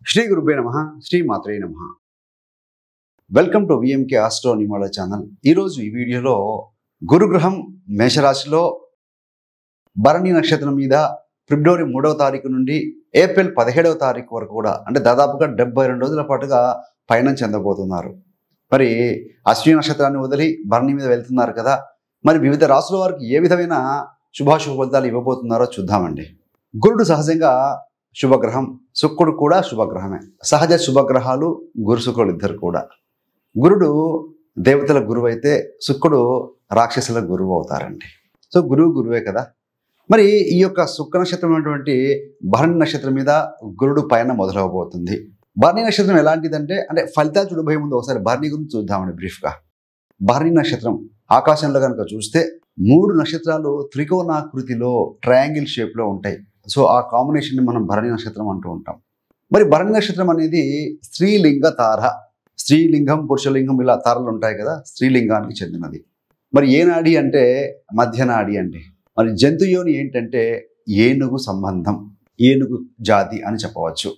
శ్రీ గురుభ్యో నమః శ్రీ మాత్రే నమః. Welcome to VMK astro numerology channel. ఈరోజు ఈ వీడియోలో గురుగ్రహం మేషరాశిలో భరణి నక్షత్రం మీద ఫిబ్రవరి 3వ తారీఖు నుండి ఏప్రిల్ 17వ తారీఖు వరకు కూడా అంటే దాదాపుగా 72 రోజుల పాటుగా పయనం చెందబోతున్నారు. మరి అశ్విని నక్షత్రాన్ని వదిలి భరణి మీద వెళ్తున్నారు కదా, మరి వివిధ రాశుల వారికి ఏ విధమైన శుభాశుభ ఫలితాలు ఇవ్వబోతున్నారో చూద్దామండి. గురుడు సహజంగా శుభగ్రహం, శుక్రుడు కూడా శుభగ్రహమే. సహజ శుభగ్రహాలు గురు శుక్రుడు ఇద్దరు కూడా. గురుడు దేవతల గురువు అయితే శుక్రుడు రాక్షసుల గురువు అవుతారండి. సో గురువే కదా. మరి ఈ యొక్క శుక్ర నక్షత్రం అనేటువంటి భరణి నక్షత్రం మీద గురుడు పైన మొదలవబోతుంది. భరణి నక్షత్రం ఎలాంటిదంటే అంటే ఫలితాలు చూడబోయే ముందు ఒకసారి భరణి గురించి చూద్దామండి బ్రీఫ్గా. భరణి నక్షత్రం ఆకాశంలో కనుక చూస్తే 3 నక్షత్రాలు త్రికోణాకృతిలో ట్రయాంగిల్ షేప్లో ఉంటాయి. సో ఆ కాంబినేషన్ని మనం భరణి నక్షత్రం అంటూ ఉంటాం. మరి భరణి నక్షత్రం అనేది స్త్రీలింగ తార. స్త్రీలింగం పురుషలింగం ఇలా తారలు ఉంటాయి కదా, స్త్రీలింగానికి చెందినది. మరి ఏ నాడి అంటే మధ్య నాడి అండి. మరి జంతుయోని ఏంటంటే ఏనుగు సంబంధం, ఏనుగు జాతి అని చెప్పవచ్చు.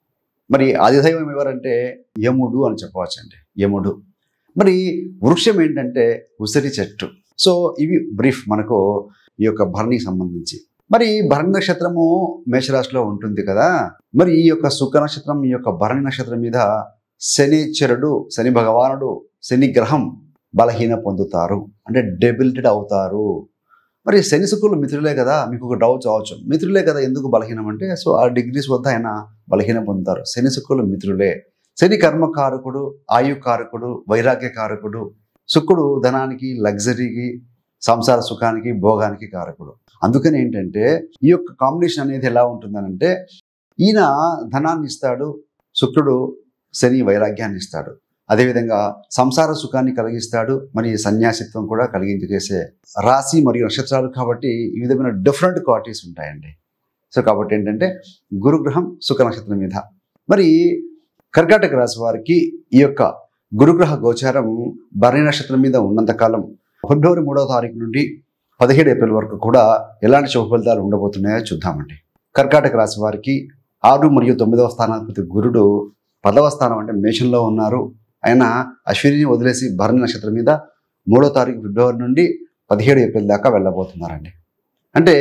మరి ఆదిదైవం ఎవరంటే యముడు అని చెప్పవచ్చు అండి, యముడు. మరి వృక్షం ఏంటంటే ఉసిరి చెట్టు. సో ఇవి బ్రీఫ్ మనకు ఈ యొక్క భరణికి సంబంధించి. మరి భరణి నక్షత్రము మేషరాశిలో ఉంటుంది కదా, మరి ఈ యొక్క శుక్ర నక్షత్రం ఈ యొక్క భరణి నక్షత్రం మీద శనిచరుడు, శని భగవానుడు, శని గ్రహం బలహీన పొందుతారు, అంటే డెబిలిటెడ్ అవుతారు. మరి శని శుక్రులు మిత్రులే కదా. మీకు ఒక డౌట్ అవ్వచ్చు, మిత్రులే కదా ఎందుకు బలహీనం అంటే, సో ఆ డిగ్రీస్ వద్ద ఆయన బలహీనం పొందుతారు. శని శుక్రులు మిత్రులే. శని కర్మకారకుడు, ఆయుకారకుడు, వైరాగ్యకారకుడు. శుక్రుడు ధనానికి, లగ్జరీకి, సంసార సుఖానికి, భోగానికి కారకుడు. అందుకని ఏంటంటే ఈ యొక్క కాంబినేషన్ అనేది ఎలా ఉంటుందనంటే, ఈయన ధనాన్ని ఇస్తాడు, శుక్రుడు శని వైరాగ్యాన్ని ఇస్తాడు. అదేవిధంగా సంసార సుఖాన్ని కలిగిస్తాడు, మరి సన్యాసిత్వం కూడా కలిగించేసే రాశి మరియు నక్షత్రాలు కాబట్టి ఈ విధమైన డిఫరెంట్ క్వాలిటీస్ ఉంటాయండి. సో కాబట్టి ఏంటంటే గురుగ్రహం శుక్ర నక్షత్రం మీద. మరి కర్కాటక రాశి వారికి ఈ యొక్క గురుగ్రహ గోచారం భరణి నక్షత్రం మీద ఉన్నంతకాలం ఫిబ్రవరి 3వ తారీఖు నుండి 17 ఏప్రిల్ వరకు కూడా ఎలాంటి శుభ ఫలితాలు ఉండబోతున్నాయో చూద్దామండి. కర్కాటక రాశి వారికి 6 మరియు 9వ స్థానాధిపతి గురుడు 10వ స్థానం అంటే మేషంలో ఉన్నారు. ఆయన అశ్వినిని వదిలేసి భరణి నక్షత్రం మీద 3వ తారీఖు ఫిబ్రవరి నుండి 17 ఏప్రిల్ దాకా వెళ్ళబోతున్నారండి. అంటే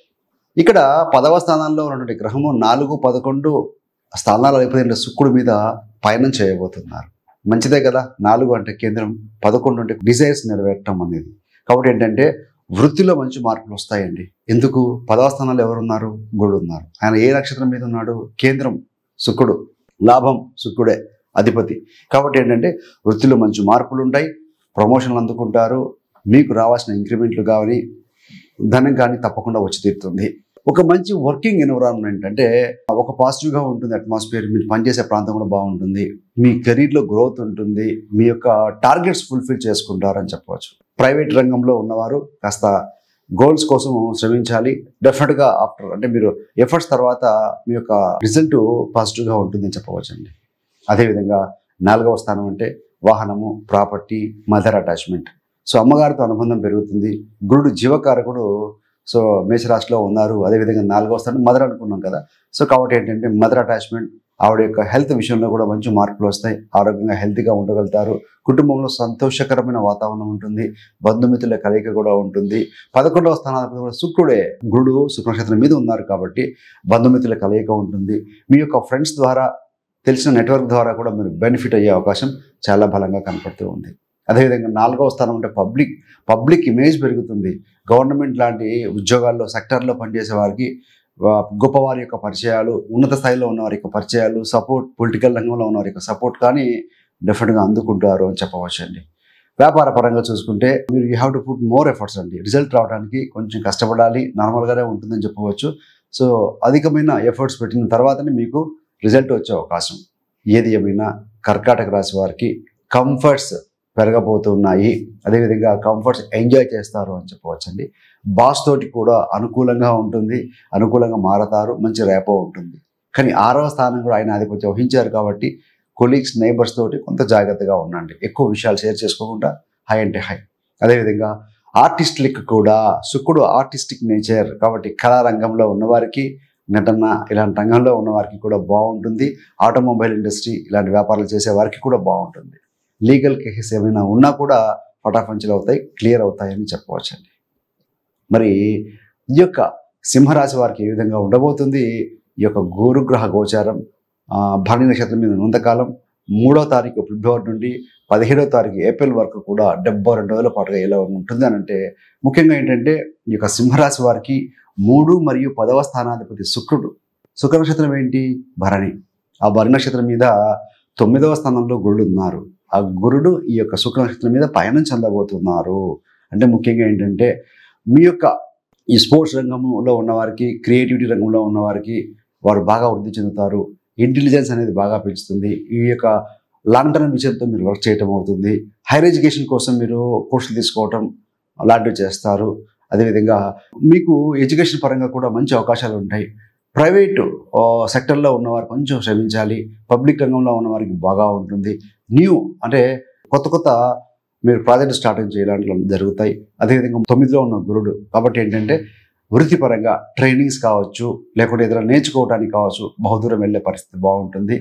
ఇక్కడ 10వ స్థానాల్లో ఉన్నటువంటి గ్రహము 4, 11 స్థానాలు అయిపోయిన శుక్రుడి మీద పయనం చేయబోతున్నారు. మంచిదే కదా. 4 అంటే కేంద్రం, 11 అంటే డిజైర్స్ నెరవేరటం అనేది. కాబట్టి ఏంటంటే వృత్తిలో మంచి మార్పులు వస్తాయండి. ఎందుకు? 10వ స్థానంలో ఎవరున్నారు? గురుడు ఉన్నారు. ఆయన ఏ నక్షత్రం మీద ఉన్నాడు? కేంద్రం శుక్రుడు, లాభం శుక్రుడే అధిపతి. కాబట్టి ఏంటంటే వృత్తిలో మంచి మార్పులు ఉంటాయి, ప్రమోషన్లు అందుకుంటారు, మీకు రావాల్సిన ఇంక్రిమెంట్లు కానీ ధనం కానీ తప్పకుండా వచ్చి తీరుతుంది. ఒక మంచి వర్కింగ్ ఎన్విరాన్మెంట్ అంటే ఒక పాజిటివ్గా ఉంటుంది అట్మాస్ఫియర్. మీరు పనిచేసే ప్రాంతం కూడా బాగుంటుంది, మీ కెరీర్లో గ్రోత్ ఉంటుంది, మీ యొక్క టార్గెట్స్ ఫుల్ఫిల్ చేసుకుంటారని చెప్పవచ్చు. ప్రైవేట్ రంగంలో ఉన్నవారు కాస్త గోల్స్ కోసం శ్రమించాలి. డెఫినెట్గా ఆఫ్టర్ అంటే మీరు ఎఫర్ట్స్ తర్వాత మీ యొక్క రిజల్ట్ పాజిటివ్గా ఉంటుందని చెప్పవచ్చు అండి. అదేవిధంగా 4వ స్థానం అంటే వాహనము, ప్రాపర్టీ, మదర్ అటాచ్మెంట్. సో అమ్మగారితో అనుబంధం పెరుగుతుంది. గురుడు జీవకారకుడు. సో మేషరాశిలో ఉన్నారు. అదేవిధంగా 4వ స్థానం మదర్ అనుకున్నాం కదా. సో కాబట్టి ఏంటంటే మదర్ అటాచ్మెంట్, ఆవిడ యొక్క హెల్త్ విషయంలో కూడా మంచి మార్పులు వస్తాయి. ఆరోగ్యంగా హెల్తీగా ఉండగలుగుతారు. కుటుంబంలో సంతోషకరమైన వాతావరణం ఉంటుంది. బంధుమిత్రుల కలయిక కూడా ఉంటుంది. 11వ స్థానాధిపతి కూడా శుక్రుడే. గురుడు శుక్ర నక్షత్రం మీద ఉన్నారు కాబట్టి బంధుమిత్రుల కలయిక ఉంటుంది. మీ యొక్క ఫ్రెండ్స్ ద్వారా, తెలిసిన నెట్వర్క్ ద్వారా కూడా మీరు బెనిఫిట్ అయ్యే అవకాశం చాలా బలంగా కనపడుతూ ఉంది. అదేవిధంగా 4వ స్థానం అంటే పబ్లిక్ ఇమేజ్ పెరుగుతుంది. గవర్నమెంట్ లాంటి ఉద్యోగాల్లో, సెక్టర్లో పనిచేసే వారికి గొప్పవారి యొక్క పరిచయాలు, ఉన్నత స్థాయిలో ఉన్న వారి యొక్క పరిచయాలు, సపోర్ట్, పొలిటికల్ రంగంలో ఉన్న వారి యొక్క సపోర్ట్ కానీ డెఫినెట్గా అందుకుంటారు అని చెప్పవచ్చు అండి. వ్యాపార పరంగా చూసుకుంటే మీరు you have to put more efforts అండి. రిజల్ట్ రావడానికి కొంచెం కష్టపడాలి, నార్మల్గానే ఉంటుందని చెప్పవచ్చు. సో అధికమైన ఎఫర్ట్స్ పెట్టిన తర్వాతనే మీకు రిజల్ట్ వచ్చే అవకాశం. ఏది ఏమైనా కర్కాటక రాశి వారికి కంఫర్ట్స్ పెరగబోతున్నాయి. అదేవిధంగా కంఫర్ట్స్ ఎంజాయ్ చేస్తారు అని చెప్పవచ్చండి. బాస్ తోటి కూడా అనుకూలంగా ఉంటుంది, అనుకూలంగా మారతారు, మంచి రేపో ఉంటుంది. కానీ 6వ స్థానం కూడా ఆయన ఆధిపత్యం వహించారు కాబట్టి కొలీగ్స్, నైబర్స్ తోటి కొంత జాగ్రత్తగా ఉండండి. ఎక్కువ విషయాలు షేర్ చేసుకోకుండా హై అంటే హై. అదేవిధంగా ఆర్టిస్టులకు కూడా శుక్రుడు ఆర్టిస్టిక్ నేచర్ కాబట్టి కళారంగంలో ఉన్నవారికి నటన ఇలాంటి రంగంలో ఉన్న వారికి కూడా బాగుంటుంది. ఆటోమొబైల్ ఇండస్ట్రీ ఇలాంటి వ్యాపారాలు చేసే వారికి కూడా బాగుంటుంది. లీగల్ కేసెస్ ఏమైనా ఉన్నా కూడా పటాపంచలు అవుతాయి, క్లియర్ అవుతాయని చెప్పవచ్చండి. మరి ఈ యొక్క సింహరాశి వారికి ఏ విధంగా ఉండబోతుంది? ఈ యొక్క గురుగ్రహ గోచారం భరణి నక్షత్రం మీద ఉన్నంతకాలం 3వ తారీఖు ఫిబ్రవరి నుండి 17వ తారీఖు ఏప్రిల్ వరకు కూడా 72 రోజుల పాటుగా ఎలా ఉంటుంది అని అంటే, ముఖ్యంగా ఏంటంటే ఈ యొక్క సింహరాశి వారికి 3 మరియు 10వ స్థానాధిపతి శుక్రుడు. శుక్ర నక్షత్రం ఏంటి? భరణి. ఆ భరణి నక్షత్రం మీద 9వ స్థానంలో గురుడు ఉన్నారు. ఆ గురుడు ఈ యొక్క శుక్ర నక్షత్రం మీద పయనం చెందబోతున్నారు. అంటే ముఖ్యంగా ఏంటంటే మీ యొక్క ఈ స్పోర్ట్స్ రంగంలో ఉన్నవారికి, క్రియేటివిటీ రంగంలో ఉన్నవారికి వారు బాగా వృద్ధి చెందుతారు. ఇంటెలిజెన్స్ అనేది బాగా పెంచుతుంది. ఈ యొక్క లాంగ్ టర్మ్ విషయంతో మీరు వర్క్ చేయటం అవుతుంది. హైయర్ ఎడ్యుకేషన్ కోసం మీరు కోర్సులు తీసుకోవటం అలాంటివి చేస్తారు. అదేవిధంగా మీకు ఎడ్యుకేషన్ పరంగా కూడా మంచి అవకాశాలు ఉంటాయి. ప్రైవేటు సెక్టర్లో ఉన్నవారు కొంచెం శ్రమించాలి. పబ్లిక్ రంగంలో ఉన్నవారికి బాగా ఉంటుంది. అంటే కొత్త మీరు ప్రాజెక్టు స్టార్టింగ్ చేయడానికి జరుగుతాయి. అదేవిధంగా 9లో ఉన్న గురుడు కాబట్టి ఏంటంటే వృత్తిపరంగా ట్రైనింగ్స్ కావచ్చు, లేకుంటే ఏదైనా నేర్చుకోవడానికి కావచ్చు, బహుదూరం వెళ్ళే పరిస్థితి బాగుంటుంది.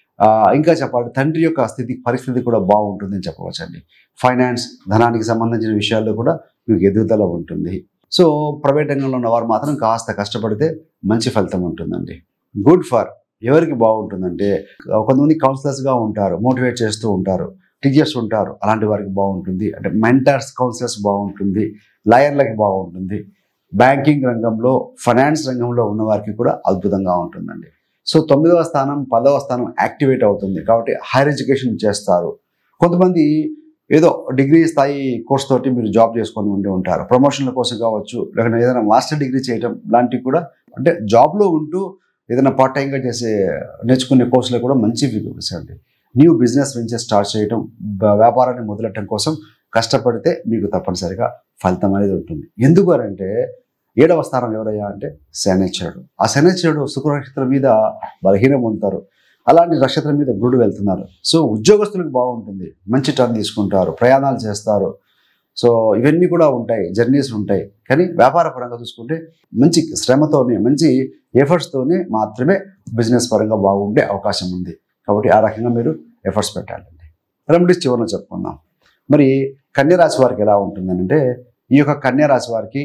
ఇంకా చెప్పాలి, తండ్రి యొక్క పరిస్థితి కూడా బాగుంటుంది అని చెప్పవచ్చండి. ఫైనాన్స్, ధనానికి సంబంధించిన విషయాల్లో కూడా మీకు ఎదుగుదల ఉంటుంది. సో ప్రైవేట్ రంగంలో ఉన్నవారు మాత్రం కాస్త కష్టపడితే మంచి ఫలితం ఉంటుందండి. గుడ్ ఫర్ ఎవరికి బాగుంటుందంటే, కొంతమంది కౌన్సిలర్స్గా ఉంటారు, మోటివేట్ చేస్తూ ఉంటారు, టీచర్స్ ఉంటారు, అలాంటి వారికి బాగుంటుంది. అంటే మెంటర్స్, కౌన్సిలర్స్ బాగుంటుంది, లాయర్లకి బాగుంటుంది. బ్యాంకింగ్ రంగంలో, ఫైనాన్స్ రంగంలో ఉన్న వారికి కూడా అద్భుతంగా ఉంటుందండి. సో 9వ స్థానం, 10వ స్థానం యాక్టివేట్ అవుతుంది కాబట్టి హైయర్ ఎడ్యుకేషన్ చేస్తారు. కొంతమంది ఏదో డిగ్రీ స్థాయి కోర్స్ తోటి మీరు జాబ్ చేసుకొని ఉండి ఉంటారు. ప్రమోషన్ల కోసం కావచ్చు, లేకపోతే ఏదైనా మాస్టర్ డిగ్రీ చేయడం లాంటివి కూడా, అంటే జాబ్లో ఉంటూ ఏదైనా పార్ట్ టైంగా నేర్చుకునే కోర్సులు కూడా మంచి ఫిగర్స్ అండి. న్యూ బిజినెస్ వెంచర్ స్టార్ట్ చేయడం, వ్యాపారాన్ని మొదలెట్టడం కోసం కష్టపడితే మీకు తప్పనిసరిగా ఫలితం అనేది ఉంటుంది. ఎందుకు అంటే 7వ స్థానం ఎవరయ్యా అంటే శనైశ్వరుడు. ఆ శనైశ్వరుడు శుక్ర నక్షత్రం మీద బలహీనం ఉంటారు. అలాంటి నక్షత్రం మీద గురుడు వెళ్తున్నారు. సో ఉద్యోగస్తులకు బాగుంటుంది, మంచి టర్న్ తీసుకుంటారు, ప్రయాణాలు చేస్తారు. సో ఇవన్నీ కూడా ఉంటాయి, జర్నీస్ ఉంటాయి. కానీ వ్యాపార పరంగా చూసుకుంటే మంచి శ్రమతోనే, మంచి ఎఫర్ట్స్తోనే మాత్రమే బిజినెస్ పరంగా బాగుండే అవకాశం ఉంది. కాబట్టి ఆ రకంగా మీరు ఎఫర్ట్స్ పెట్టాలండి. రెమెడీస్ చివరిలో చెప్పుకుందాం. మరి కన్యరాశి వారికి ఎలా ఉంటుందని అంటే, ఈ యొక్క కన్యరాశి వారికి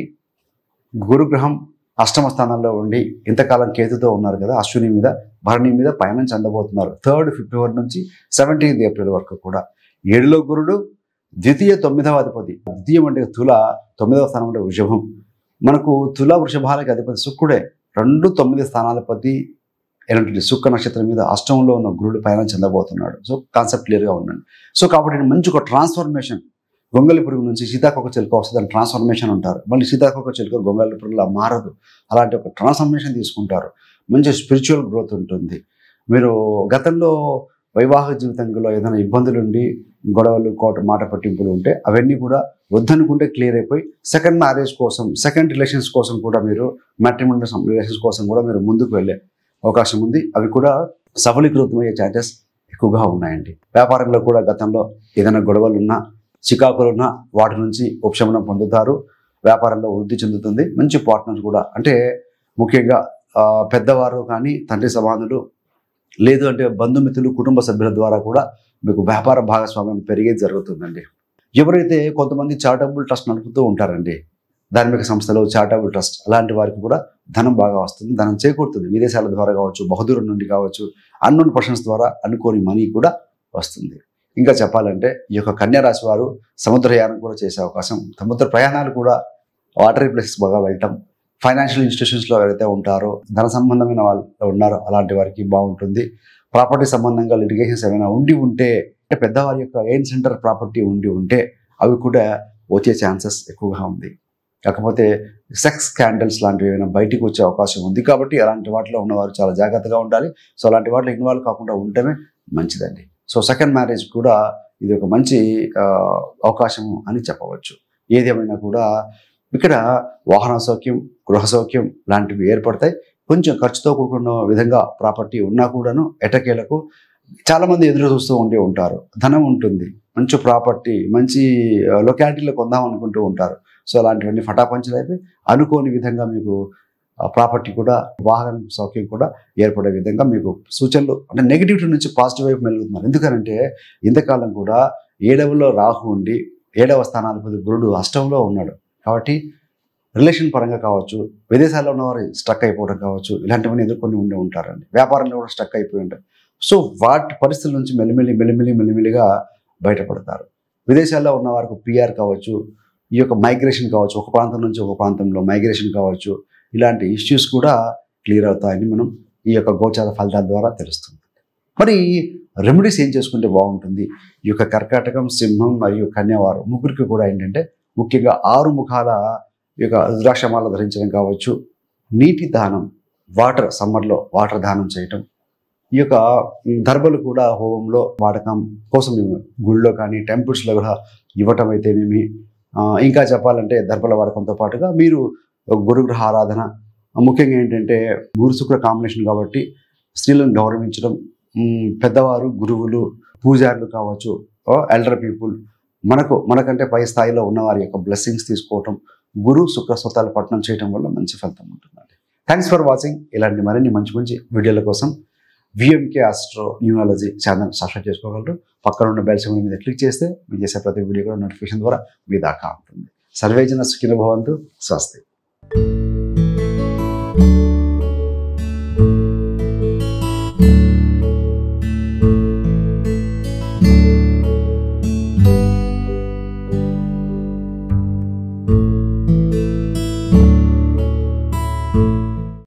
గురుగ్రహం 8వ స్థానంలో ఉండి ఇంతకాలం కేతుతో ఉన్నారు కదా, అశ్విని మీద, భరణి మీద పయనం చెందబోతున్నారు. 3rd ఫిబ్రవరి నుంచి 17th ఏప్రిల్ వరకు కూడా. 7లో గురుడు, ద్వితీయ 9వ అధిపతి. ద్వితీయం అంటే తుల, 9వ స్థానం అంటే వృషభం. మనకు తుల వృషభాలకి అధిపతి శుక్రుడే. 2, 9 స్థానాధిపతి ఎలాంటి శుక్ర నక్షత్రం మీద 8లో ఉన్న గురుడు పయనం చెందబోతున్నాడు. సో కాన్సెప్ట్ క్లియర్గా ఉండండి. సో కాబట్టి మంచి ఒక ట్రాన్స్ఫర్మేషన్, గొంగళి పురుగు నుంచి సీతాకోక చిలుక వస్తుంది, దాన్ని ట్రాన్స్ఫర్మేషన్ అంటారు. మళ్ళీ సీతాకోక చిలుక గొంగళి పురుగులా మారదు. అలాంటి ఒక ట్రాన్స్ఫర్మేషన్ తీసుకుంటారు. మంచి స్పిరిచువల్ గ్రోత్ ఉంటుంది. మీరు గతంలో వైవాహిక జీవితంలో ఏదైనా ఇబ్బందులు ఉండి, గొడవలు, మాట పట్టింపులు ఉంటే అవన్నీ కూడా వద్దనుకుంటే క్లియర్ అయిపోయి సెకండ్ మ్యారేజ్ కోసం, సెకండ్ రిలేషన్స్ కోసం కూడా మీరు, మ్యాట్రిమోనియల్ రిలేషన్స్ కోసం కూడా మీరు ముందుకు వెళ్ళే అవకాశం ఉంది. అవి కూడా సఫలీకృతమయ్యే ఛాన్సెస్ ఎక్కువగా ఉన్నాయండి. వ్యాపారంలో కూడా గతంలో ఏదైనా గొడవలు ఉన్నా, చికాకులున్నా వాటి నుంచి ఉపశమనం పొందుతారు. వ్యాపారంలో వృద్ధి చెందుతుంది. మంచి పార్ట్నర్స్ కూడా, అంటే ముఖ్యంగా పెద్దవారు కానీ, తండ్రి సమానులు, లేదు అంటే బంధుమిత్రులు, కుటుంబ సభ్యుల ద్వారా కూడా మీకు వ్యాపార భాగస్వామ్యం పెరిగేది జరుగుతుందండి. ఎవరైతే కొంతమంది చారిటబుల్ ట్రస్ట్ నడుపుతూ ఉంటారండి, ధార్మిక సంస్థలు, చారిటబుల్ ట్రస్ట్, అలాంటి వారికి కూడా ధనం బాగా వస్తుంది, ధనం చేకూరుతుంది. విదేశాల ద్వారా కావచ్చు, బహుదూరం నుండి కావచ్చు, అన్నోన్ పర్సన్స్ ద్వారా అనుకోని మనీ కూడా వస్తుంది. ఇంకా చెప్పాలంటే ఈ యొక్క కన్యరాశి వారు సముద్రయానం కూడా చేసే అవకాశం, సముద్ర ప్రయాణాలు కూడా, వాటరీ ప్లేసెస్ బాగా వెళ్ళటం, ఫైనాన్షియల్ ఇన్స్టిట్యూషన్స్లో ఎవరైతే ఉంటారో, ధన సంబంధమైన వాళ్ళు ఉన్నారో అలాంటి వారికి బాగుంటుంది. ప్రాపర్టీ సంబంధంగా లిటిగేషన్స్ ఏమైనా ఉంటే, అంటే పెద్దవారి యొక్క ఎయిన్ సెంటర్ ప్రాపర్టీ ఉంటే అవి కూడా వచ్చే ఛాన్సెస్ ఎక్కువగా ఉంది. కాకపోతే సెక్స్ స్కాండల్స్ లాంటివి ఏమైనా బయటికి వచ్చే అవకాశం ఉంది. కాబట్టి అలాంటి వాటిలో ఉన్నవారు చాలా జాగ్రత్తగా ఉండాలి. సో అలాంటి వాటిలో ఇన్వాల్వ్ కాకుండా ఉంటేనే మంచిదండి. సో సెకండ్ మ్యారేజ్ కూడా ఇది ఒక మంచి అవకాశం అని చెప్పవచ్చు. ఏదేమైనా కూడా ఇక్కడ వాహన సౌఖ్యం, గృహ సౌఖ్యం లాంటివి ఏర్పడతాయి. కొంచెం ఖర్చుతో కూడుకున్న విధంగా ప్రాపర్టీ ఉన్నా కూడాను ఎటకేలకు చాలామంది ఎదురు చూస్తూ ఉంటారు. ధనం ఉంటుంది, మంచి ప్రాపర్టీ, మంచి లొకాలిటీలో కొందాం అనుకుంటూ ఉంటారు. సో అలాంటివన్నీ ఫటాపంచలు అయిపోయి అనుకోని విధంగా మీకు ప్రాపర్టీ కూడా, వాహన సౌఖ్యం కూడా ఏర్పడే విధంగా మీకు సూచనలు, అంటే నెగిటివిటీ నుంచి పాజిటివ్ వైపు మెలుగుతున్నారు. ఎందుకంటే ఇంతకాలం కూడా 7వ రాహు ఉండి 7వ స్థానాధిపతి గురుడు అష్టంలో ఉన్నాడు. కాబట్టి రిలేషన్ పరంగా కావచ్చు, విదేశాల్లో ఉన్నవారు స్ట్రక్ అయిపోవడం కావచ్చు, ఇలాంటివన్నీ ఎదుర్కొని ఉంటారండి. వ్యాపారంలో కూడా స్ట్రక్ అయిపోయి ఉంటారు. సో వాటి పరిస్థితుల నుంచి మెల్లిమెల్లిగా బయటపడతారు. విదేశాల్లో ఉన్న వారికి పిఆర్ కావచ్చు, ఈ యొక్క మైగ్రేషన్ కావచ్చు, ఒక ప్రాంతం నుంచి ఒక ప్రాంతంలో మైగ్రేషన్ కావచ్చు, ఇలాంటి ఇష్యూస్ కూడా క్లియర్ అవుతాయని మనం ఈ యొక్క గోచార ఫలితాల ద్వారా తెలుస్తుంది. మరి రెమెడీస్ ఏం చేసుకుంటే బాగుంటుంది? ఈ యొక్క కర్కాటకం, సింహం మరియు కన్యావారు ముగ్గురికి కూడా ఏంటంటే ముఖ్యంగా 6 ముఖాల ఈ యొక్క రుద్రాక్షమాల ధరించడం కావచ్చు, నీటి దానం, సమ్మర్లో వాటర్ దానం చేయటం, ఈ యొక్క దర్భలు కూడా హోమంలో వాడకం కోసం గుళ్ళో కానీ టెంపుల్స్లో కూడా ఇవ్వటం అయితేనేమి, ఇంకా చెప్పాలంటే దర్భల వాడకంతో పాటుగా మీరు గురుగ్రహ ఆరాధన, ముఖ్యంగా ఏంటంటే గురు శుక్ర కాంబినేషన్ కాబట్టి స్త్రీలను గౌరవించడం, పెద్దవారు, గురువులు, పూజారులు కావచ్చు, ఎల్డర్ పీపుల్, మనకంటే పై స్థాయిలో ఉన్న వారి యొక్క బ్లెస్సింగ్స్ తీసుకోవటం, గురు శుక్ర స్తోత్రాలు పఠనం చేయడం వల్ల మంచి ఫలితం ఉంటుందండి. Thanks for watching. ఇలాంటి మరిన్ని మంచి వీడియోల కోసం VMK astro numerology channel subscribe చేసుకోగలరు. పక్కన ఉన్న బెల్ సింబల్ మీద క్లిక్ చేస్తే మీరు చేసే ప్రతి వీడియో కూడా నోటిఫికేషన్ ద్వారా మీ దాకా ఉంటుంది. సర్వేజన సుఖినో భవంతు. స్వస్తి.